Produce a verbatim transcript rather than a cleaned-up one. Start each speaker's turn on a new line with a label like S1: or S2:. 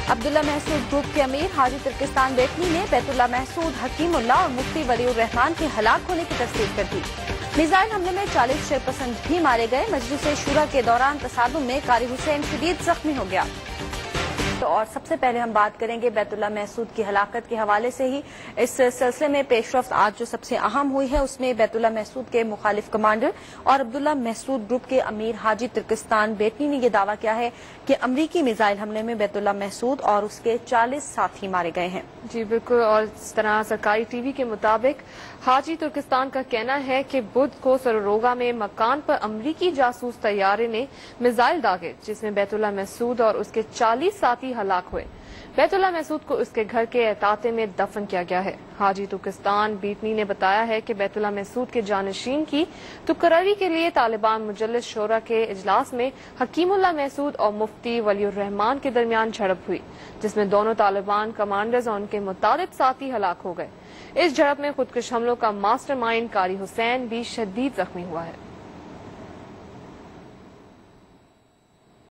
S1: عبداللہ Mehsud group کے امیر حاجی Turkestan Bettani نے بیت اللہ محسود، حکیم اللہ اور مفتی ولی الرحمان کے ہلاک ہونے کی تصدیق کر دی۔ میزائل حملے میں چالیس شرپسند بھی مارے گئے۔ مجلس شورا کے دوران تصادم میں قاری حسین شدید زخمی ہو گیا۔ تو اور سب سے پہلے ہم بات کریں گے بیت اللہ محسود کی ہلاکت کے حوالے سے ہی۔ اس سلسلے میں پیش رفت آج جو سب سے اہم ہوئی ہے اس میں بیت اللہ محسود کے مخالف کمانڈر اور عبداللہ محسود گروپ کے امیر حاجی ترکستان بیٹنی نے یہ دعویٰ کیا ہے کہ امریکی میزائل حملے میں بیت اللہ محسود اور اس کے چالیس ساتھی مارے گئے ہیں۔
S2: جی بالکل، اور اس طرح سرکاری ٹی وی کے مطابق حاجی ترکستان کا کہنا ہے کہ بدھ کو سروروگا میں مکان پر امریکی جاسوس طیارے نے میزائل داغے جس میں بیت اللہ محسود اور اس کے چالیس ساتھی ہلاک ہوئے۔ بیت اللہ محسود کو اس کے گھر کے احاطے میں دفن کیا گیا ہے۔ حاجی ترکستان بیٹنی نے بتایا ہے کہ بیت اللہ محسود کے جانشین کی تقرری کے لیے طالبان مجلس شورا کے اجلاس میں حکیم اللہ محسود اور مفتی ولی الرحمان کے درمیان جھڑپ ہوئی جس میں دونوں طالبان کمانڈرز اور ان کے متعدد ساتھی ہلاک ہو گئے۔ اس جھڑپ میں خودکش حملوں کا ماسٹر مائنڈ قاری حسین بھی شدید زخمی ہوا ہے۔